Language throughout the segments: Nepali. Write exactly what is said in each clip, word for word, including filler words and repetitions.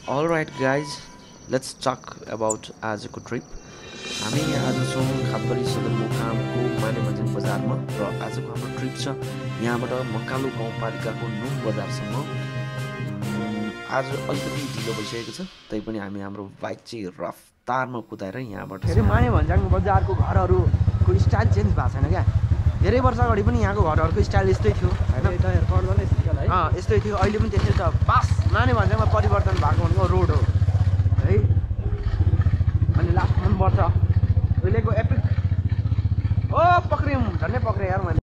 All right, guys, let's talk about आजको ट्रिप। हामी आज छौँ खातबारी सदरमुकामको मानेमञ्जन बजारमा र आजको हाम्रो ट्रिप छ यहाँबाट मकालु गाउँपालिकाको नुन बजारसम्म। उम्, आज अलिकति ढिलो भइसकेको छ, तैपनि हामी हाम्रो बाइक चाहिँ रफ्तारमा कुदाएर यहाँबाट धेरै मानेभञ्ज्याङ बजारको घरहरूको स्टाइल चेन्ज भएको छैन क्या। धेरै वर्ष अगाडि पनि यहाँको घरहरूको स्टाइल यस्तै थियो होइन, यस्तै थियो, अहिले पनि त्यस्तै छ। बास मानेभञ्ज्याङमा परिवर्तन भएको भनेको रोड हो है। अनि लास्ट मनपर्छ उहिलेको एपिक ओ पक्रियौँ झन्डै पक्रेँ यार मैले।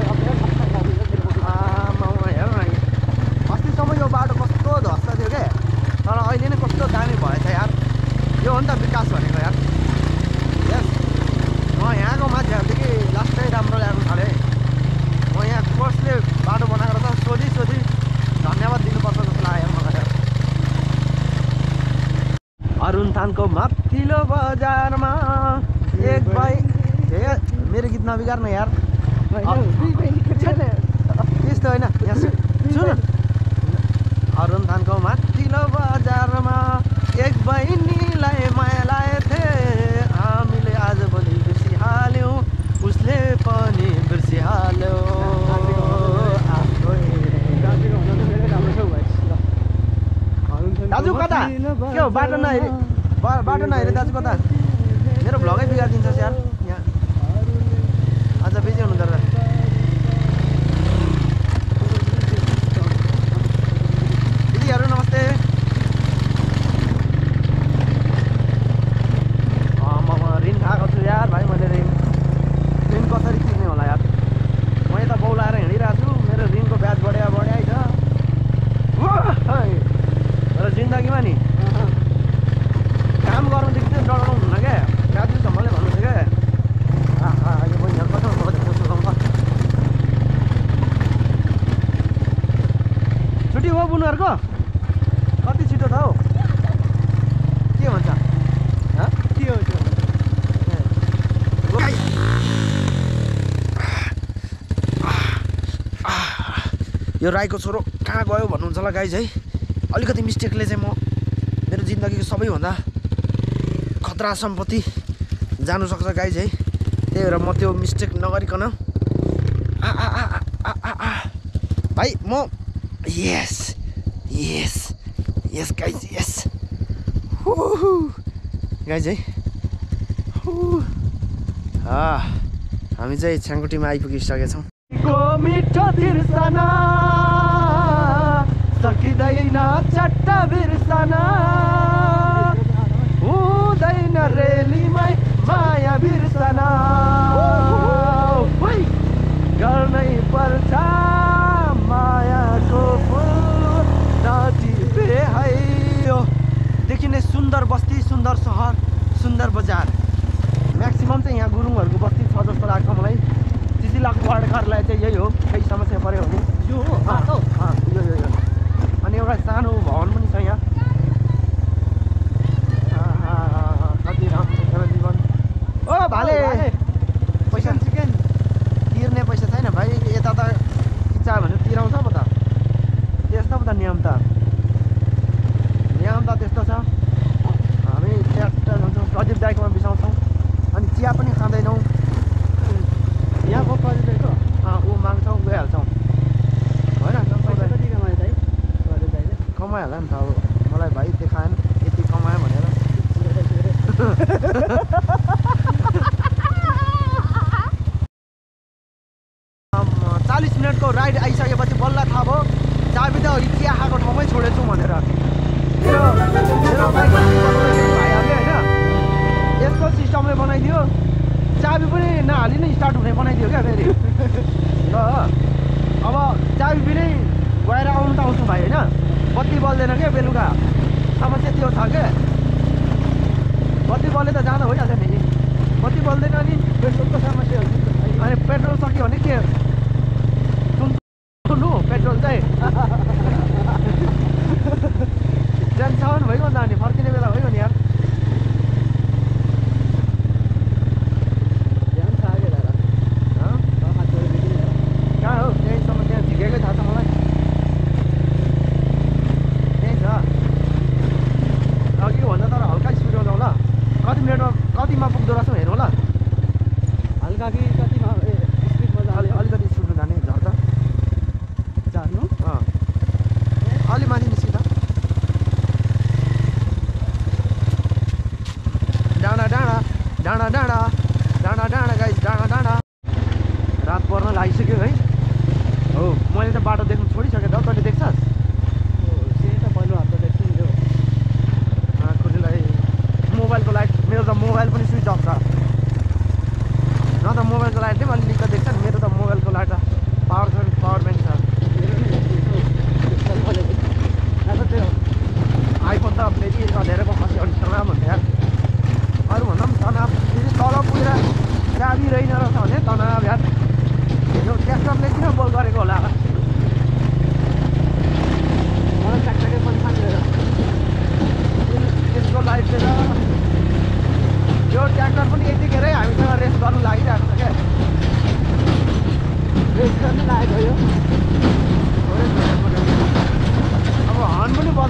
हेर न अस्तिसम्म यो बाटो कस्तो धस्ता थियो क्या, तर अहिले नै कस्तो दामी भएछ यार। यो हो नि त विकास भनेको यार। यस म यहाँको मान्छेहरूदेखि लास्टै राम्रो ल्याउनु थालेँ। म यहाँ कसले बाटो बनाएर त सोधी सोधी धन्यवाद दिनुपर्छ जस्तो लाग्यो मलाई यार। अरुण थानको माथिल्लो बजारमा एक भाइ मेरो गीत नबिगार न यार। त्यस्तो होइन, सुन अरुण थानको माथिल्लो बजारमा एक बहिनीलाई माया लाएथे हामीले आजभोलि बिर्सिहाल्यौँ, उसले पनि बिर्सिहाल्यो। दाजु कता के हो बाटो नहेरे बाटो नहेरे दाजु कता? मेरो भ्लगै बिगारिदिन्छ यार यहाँ। आज बिजी हुनु तर दिदीहरू नमस्ते। म ऋण खाएको छु यार भाइ, मैले ऋण ऋण कसरी तिर्ने होला यार। म यता बौलाएर हिँडिरहेको छु, मेरो ऋणको ब्याज बढ्या बढ्या छ। तर जिन्दगीमा नि काम गर्नुदेखि चाहिँ डराउनु हुन्न क्या। दाजुसम्मले भन्नुहुन्छ क्या आहा यो पनि यहाँ कस्तो छुट्टी हो बुनुहरूको कति छिटो छ हौ, के भन्छ के हो त्यो? यो राईको छोरो कहाँ गयो भन्नुहुन्छ होला गाइज है। अलिकति मिस्टेकले चाहिँ म मेरो जिन्दगीको सबैभन्दा खतरा सम्पत्ति जानु सक्छ गाइज है। त्यही भएर म त्यो मिस्टेक नगरिकन आ आ आ आ आ भाइ म यस यस यस गाइज यस गाइज है। हामी चाहिँ छ्याङकुटीमा आइपुगिसकेका छौँ। मिठो तिर्सना सकिँदैन चट्टा बिर्सना, हुँदैन रेलीमै माया बिर्सना, गर्नै पर्छ मायाको फुल नटिपे है। यो देखिने सुन्दर बस्ती, सुन्दर सहर, सुन्दर बजार। म्याक्सिमम् चाहिँ यहाँ गुरुङहरूको बस्ती छ जस्तो लाग्छ मलाई। चिचिलाको वर्डकारलाई चाहिँ यही हो, केही समस्या पऱ्यो भने यो हो यो यो यो अनि एउटा सानो भवन पनि छ यहाँ। कति राम्रो छ जीवन। ओ भाले पैसा चिकन तिर्ने पैसा छैन भाइ। यता त इच्छा भने तिराउँछ पो त, त्यस्तो पो त नियम त नियम त त्यस्तो छ। हामी ट्र्याक्टर जान्छौँ, प्रदीप दाइकोमा बिसाउँछौँ, अनि चिया पनि खाँदैनौँ। यहाँको प्रदीप दाइको ऊ माग्छौँ गइहाल्छौँ होइन। कमाइहाल्ला नि त अब, मलाई भाइ देखाएन यति कमायो भनेर। चालिस मिनटको राइड आइसकेपछि बल्ल थाहा भयो चाबी त चिया खाएको ठाउँमै छोडेछु भनेर। मेरो मेरो बाइकहरूले होइन यस्तो सिस्टमले बनाइदियो, चाबी पनि नहाली नै स्टार्ट हुने बनाइदियो क्या फेरि। ल अब चाबी बिनै गएर आउनु त आउँछु भाइ होइन, बत्ती बल्दैन क्या बेलुका। समस्या त्यो छ क्या, बत्ती बल्ने त जाँदा भइहाल्छ नि, बत्ती बल्दैन अनि पेट्रोलको समस्या हुन्छ। अनि पेट्रोल सक्यो भने के सुन्नु पेट्रोल चाहिँ जान्छन् भइगयो नि, अनि फर्किने बेला भइगयो नि यार। कहाँ हो त्यहीँसम्म, त्यहाँ झिकेकै थाहा छ मलाई। त्यहीँ छ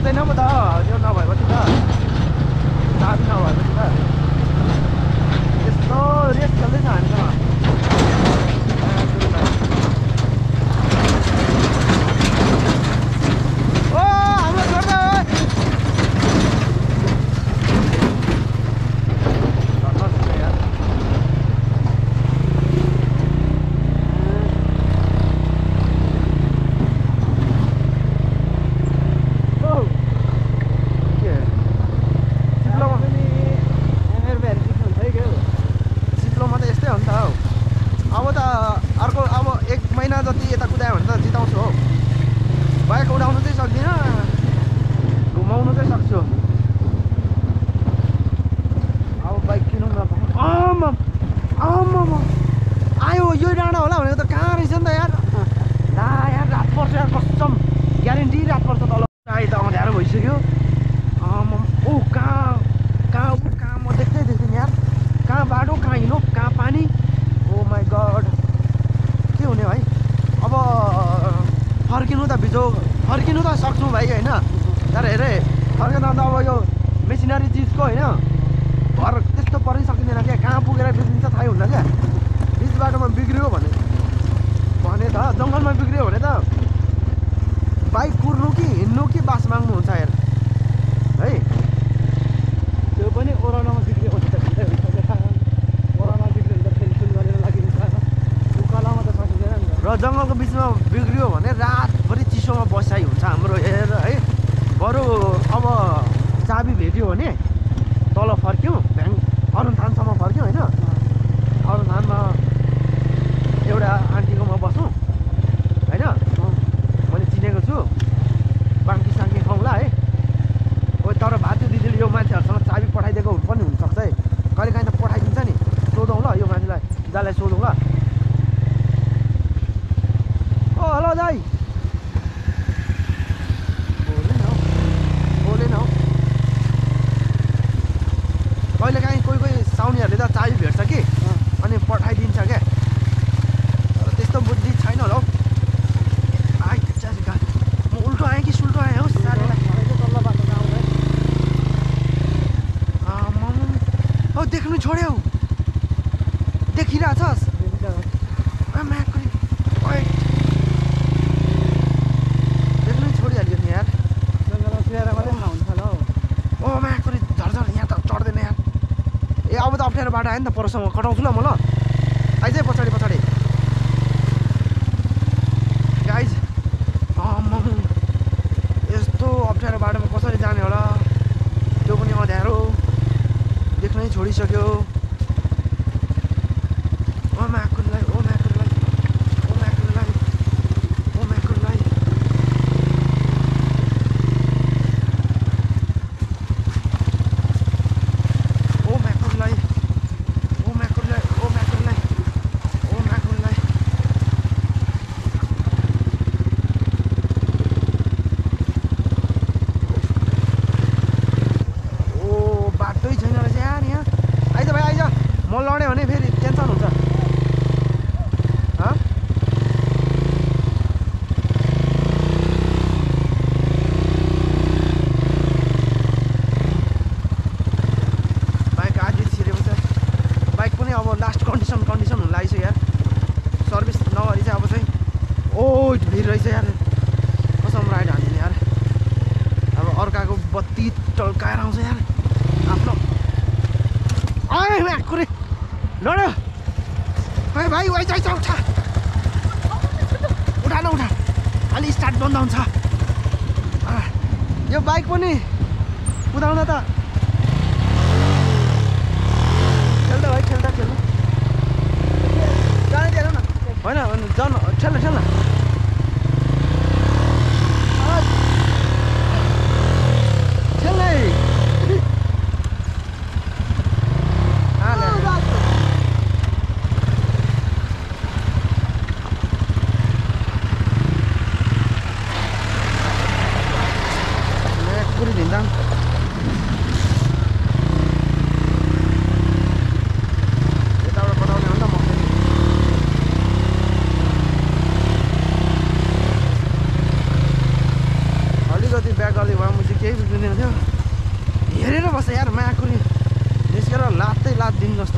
हिँड्दैन पो त त्यो नभएपछि त चाबी नभएपछि त यस्तो रेस चल्दैछ हामीसँग ओ हाम्रो छोड्दा फर्किनु त सक्छौँ भाइ होइन तर हेरे फर्किँदा त अब यो मेसिनरी चिजको होइन घर त्यस्तो पर्नै सकिँदैन क्या कहाँ पुगेर बिग्रिन्छ थाहै हुन्न क्या बिच बाटोमा बिग्रियो भने भने त जङ्गलमा बिग्रियो भने त बाइक कुर्नु कि हिँड्नु कि बास माग्नु हुन्छ यार है त्यो पनि ओरानामा बिग्रियो भने त ओराना बिग्रियो भने त फेरि गरेर लागिन्छ उकालोमा त सकिँदैन नि र जङ्गलको बिचमा बिग्रियो भने रातभरि चिसोमा बसाइ हुन्छ हाम्रो हेर है बरु अब चाबी भेट्यो भने तल फर्क्यौँ भ्याङ अरुण थानसम्म फर्क्यौँ होइन अरुण थानमा एउटा आन्टीकोमा बसौँ होइन मैले चिनेको छु बाङ्की साङ्की खाउँला है ओ तर भातु दिदीले यो मान्छेहरूसँग चाबी पठाइदिएको पनि हुनसक्छ है कहिले काहीँ त पठाइदिन्छ नि सोधौँ ल यो मान्छेलाई दालाई सोधौँ ल ओ हेलो दाइ कहिले काहीँ कोही कोही साउनीहरूले त चाबी भेट्छ कि अनि पठाइदिन्छ क्या तर त्यस्तो बुद्धि छैन होला हौ आइ म उल्टो आएँ कि सुल्टो आएँ हौ साथीलाई हौ देख्नु छोड्यौ देखिरहेछस् देख्नु छोडिहाल्यो नि यार ओ माकुरी झरझर यहाँ त चढ्दैन यार ए अब त अप्ठ्यारो बाटो आयो नि त परसँग कटाउँछु ल म ल आइज पछाडि पछाडि गाइज आम्मा यस्तो अप्ठ्यारो बाटोमा कसरी जाने होला त्यो पनि अँध्यारो देख्नै छोडिसक्यो ओ माकुरीलाई ओ माकुरीलाई ओ माकुरीलाई ओ माकुरीलाई म लड्यो भने फेरि टेन्सन हुन्छ बाइक आधी छिरेपछि बाइक पनि अब लास्ट कन्डिसन कन्डिसन हुन लागिसक्यो यार सर्भिस नगरी चाहिँ अब चाहिँ ओ भिड रहेछ यार कसम राइड हान्दिने यार अब अर्काको बत्ती टल्काएर आउँछ यार आफ्नो आए माकुरी लड्यो भाइ भाइ वाइ चाहिँ उठा उठा न उठा अलि स्टार्ट बन्द हुन्छ यो बाइक पनि कुदाउँदा त खेल्दा भाइ खेल्दा खेल्नु जाने दिएन न होइन जन ठेल्न ठेल्न ठेल्नै Lindang kita udah pada udah mau अलिकति ब्याक गर्दै भयो म चाहिँ केही बिग्रिँदैन थियो हेरेर बस्छ यार मायाकुरी निस्केर लात्तै लात दिनु जस्तो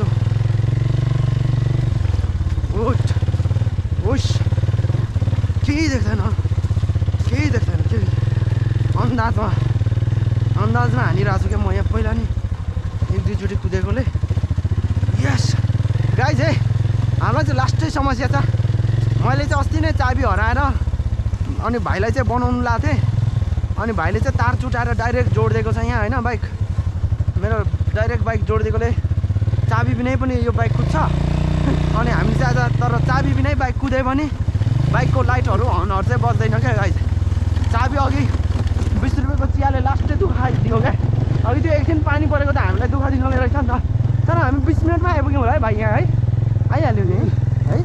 ओठ ओस केही देख्दैन केही देख्दैन केही अन्दाजमा अन्दाजमा हानिरहेको छु क्या म यहाँ पहिला नि एक दुईचोटि कुदेकोले यस गाइज है हामीलाई चाहिँ लास्टै समस्या छ मैले चाहिँ अस्ति नै चाबी हराएर अनि भाइलाई चाहिँ बनाउनु लाएको थिएँ अनि भाइले चाहिँ तार चुटाएर डाइरेक्ट जोडिदिएको छ यहाँ होइन बाइक मेरो डाइरेक्ट बाइक जोडिदिएकोले चाबी बिनै पनि यो बाइक कुद्छ अनि हामी चाहिँ आज तर चाबी बिनै बाइक कुद्यो भने बाइकको लाइटहरू हर्नहरू चाहिँ बज्दैन क्या गाइज चाबी अघि बिस रुपियाँको चियाले लास्टै दुःख दियो क्या अघि त्यो एकछिन पानी परेको त हामीलाई दुःख दिने रहेछ नि त तर हामी बिस मिनटमा आइपुग्यौँ होला है भाइ यहाँ है आइहाल्यो नि है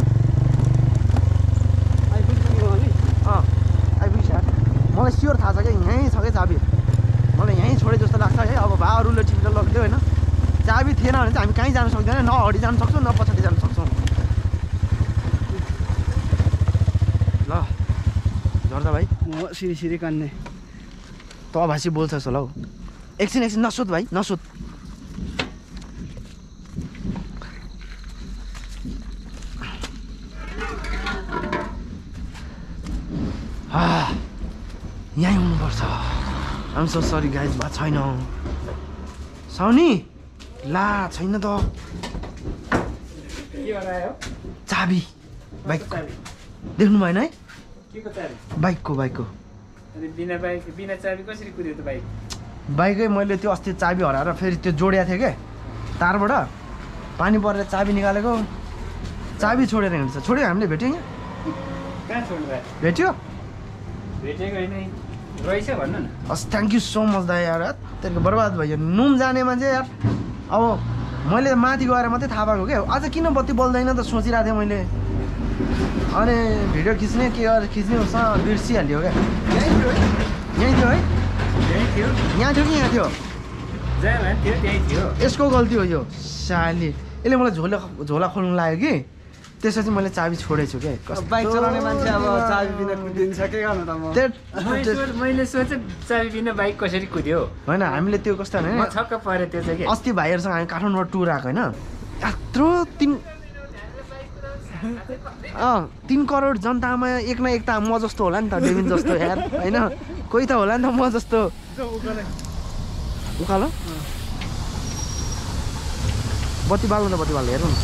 आइपुग्यो नि अँ आइपुग्छ मलाई स्योर थाहा छ क्या यहीँ छ क्या चाबी मलाई यहीँ छोडे जस्तो लाग्छ है अब भा अरूले टिपेर लगिदियो होइन चाबी थिएन भने चाहिँ हामी कहीँ जानु सक्दैन न अगाडि जानु सक्छौँ न पछाडि जानु सक्छौँ ल झर्दा भाइ म सिरी सिरी कान्ने त भाषी बोल्छस् होला हौ एकछिन एकछिन नसोध भाइ नसोध यहीँ हुनुपर्छ आम सो सरी गाइज भा छैन साउनी ला छैन त चाबी बाइक देख्नु भएन है बाइकको बाइकको बिना बाइक बिना चाबी कसरी कुद्यो त बाइक बाइकै मैले त्यो अस्ति चाबी हराएर फेरि त्यो जोडिएको थिएँ क्या तारबाट पानी परेर चाबी निकालेको चाबी छोडेर हिँड्छ छोड्यो हामीले भेट्यौँ यहाँ कहाँ छोड्नु भयो भेट्यो भेटेको होइन रहेछ भन्नु न हस् थ्याङ्क यू सो मच दा यार त्यसको बर्बाद भयो नुन जाने मान्छे यार अब मैले माथि गएर मात्रै थाहा पाएको क्या आज किन बत्ती बल्दैन त सोचिरहेको थिएँ मैले अनि भिडियो खिच्ने के गरेर खिच्ने उसँग बिर्सिहाल्यो क्या यहीँ थियो यहीँ थियो है यहीँ थियो यहाँ थियो कि यहाँ थियो जहाँ भए थियो त्यहीँ थियो यसको गल्ती हो यो साली यसले मलाई झोला झोला खोल्नु लाग्यो कि त्यसपछि मैले चाबी छोडेछु क्या कस्तो बाइक चलाउने मान्छे अब चाबी बिना कुदिन्छ के गर्नु त म त्यो मैले सोचेँ चाबी बिना बाइक कसरी कुद्यो होइन हामीले त्यो कस्तो म होइन छक्क परेँ त्यो चाहिँ के अस्ति भाइहरूसँग हामी काठमाडौँबाट टुर आएको होइन यत्रो तिन अँ तिन करोड जनतामा एक न एक त म जस्तो होला नि त डेभिन जस्तो यार होइन कोही त होला नि त म जस्तो उकालो बत्ती बाल्नु त बत्ती बाल्नु हेरौँ न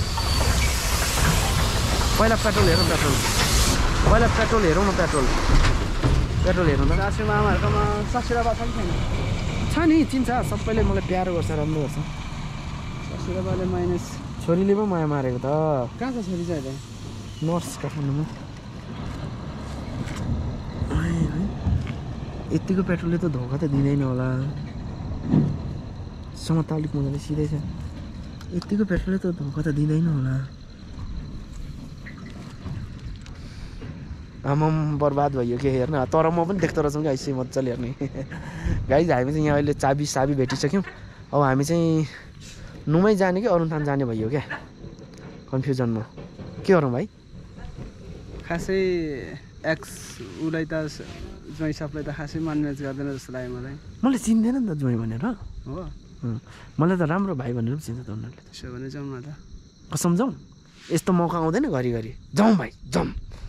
पहिला पेट्रोल हेरौँ पेट्रोल पहिला पेट्रोल हेरौँ न पेट्रोल पेट्रोल हेरौँ न सासु मामाहरूकोमा ससुरा बा छ कि छैन छ नि चिन्छ सबैले मलाई प्यारो गर्छ राम्रो गर्छ ससुरा बाले माइनस छोरीले पो माया मारेको त कहाँ छ छोरी चाहिँ अहिले नर्स काठमाडौँमा यतिको पेट्रोलले त धोका त दिँदैन होला समात अलिक मजाले सिधै छ यतिको पेट्रोलले त धोका त दिँदैन होला आमाम बर्बाद भयो के हेर्न तर म पनि देख्दो रहेछौँ कि आइसि मजाले हेर्ने गाइज हामी चाहिँ यहाँ अहिले चाबी साबी भेटिसक्यौँ अब हामी चाहिँ नुमै जाने कि अरुण थान जाने भयो क्या कन्फ्युजनमा के गरौँ भाइ खासै एक्स उसलाई त ज्वाइँ सबलाई त खासै मान्यज गर्दैन जस्तो लाग्यो मलाई मलाई चिन्दैन नि त ज्वाइँ भनेर हो मलाई त राम्रो भाइ भनेर पनि चिन्छ त उनीहरूले त्यसो भने जाउँ न त कसम जाउँ यस्तो मौका आउँदैन घरिघरि जाउँ भाइ जाउँ